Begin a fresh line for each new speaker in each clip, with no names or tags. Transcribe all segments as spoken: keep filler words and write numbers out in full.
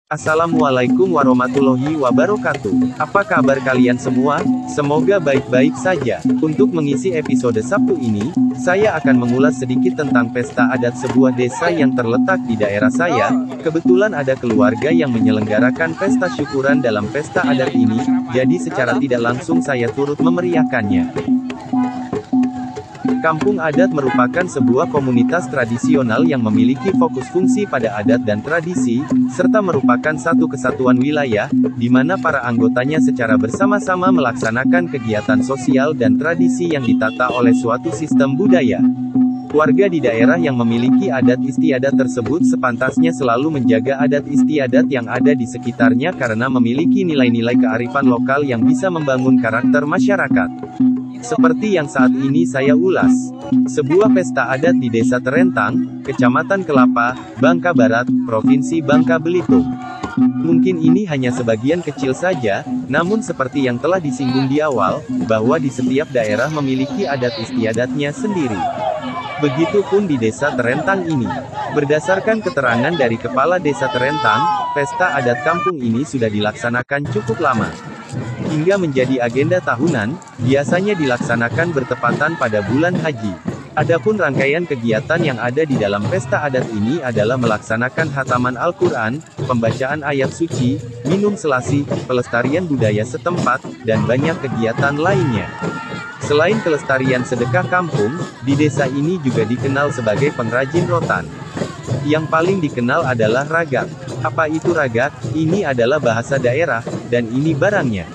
Assalamualaikum warahmatullahi wabarakatuh. Apa kabar kalian semua? Semoga baik-baik saja. Untuk mengisi episode Sabtu ini, saya akan mengulas sedikit tentang pesta adat sebuah desa yang terletak di daerah saya. Kebetulan ada keluarga yang menyelenggarakan pesta syukuran dalam pesta adat ini, jadi secara tidak langsung saya turut memeriahkannya. Kampung adat merupakan sebuah komunitas tradisional yang memiliki fokus fungsi pada adat dan tradisi, serta merupakan satu kesatuan wilayah, di mana para anggotanya secara bersama-sama melaksanakan kegiatan sosial dan tradisi yang ditata oleh suatu sistem budaya. Warga di daerah yang memiliki adat istiadat tersebut sepantasnya selalu menjaga adat istiadat yang ada di sekitarnya karena memiliki nilai-nilai kearifan lokal yang bisa membangun karakter masyarakat. Seperti yang saat ini saya ulas. Sebuah pesta adat di Desa Terentang, Kecamatan Kelapa, Bangka Barat, Provinsi Bangka Belitung. Mungkin ini hanya sebagian kecil saja, namun seperti yang telah disinggung di awal, bahwa di setiap daerah memiliki adat istiadatnya sendiri. Begitupun di Desa Terentang ini. Berdasarkan keterangan dari Kepala Desa Terentang, pesta adat kampung ini sudah dilaksanakan cukup lama. Hingga menjadi agenda tahunan, biasanya dilaksanakan bertepatan pada bulan haji. Adapun rangkaian kegiatan yang ada di dalam pesta adat ini adalah melaksanakan khataman Al-Quran, pembacaan ayat suci, minum selasi, pelestarian budaya setempat, dan banyak kegiatan lainnya. Selain kelestarian sedekah kampung, di desa ini juga dikenal sebagai pengrajin rotan. Yang paling dikenal adalah ragak. Apa itu ragak? Ini adalah bahasa daerah, dan ini barangnya.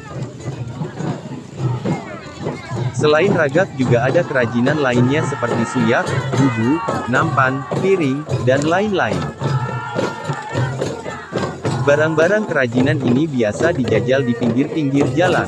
Selain ragak juga ada kerajinan lainnya seperti suyak, bubu, nampan, piring, dan lain-lain. Barang-barang kerajinan ini biasa dijajal di pinggir-pinggir jalan.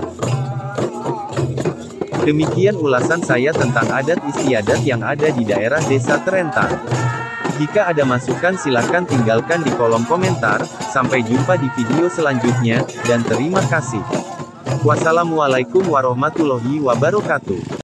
Demikian ulasan saya tentang adat istiadat yang ada di daerah Desa Terentang. Jika ada masukan silakan tinggalkan di kolom komentar. Sampai jumpa di video selanjutnya, dan terima kasih. Wassalamualaikum warahmatullahi wabarakatuh.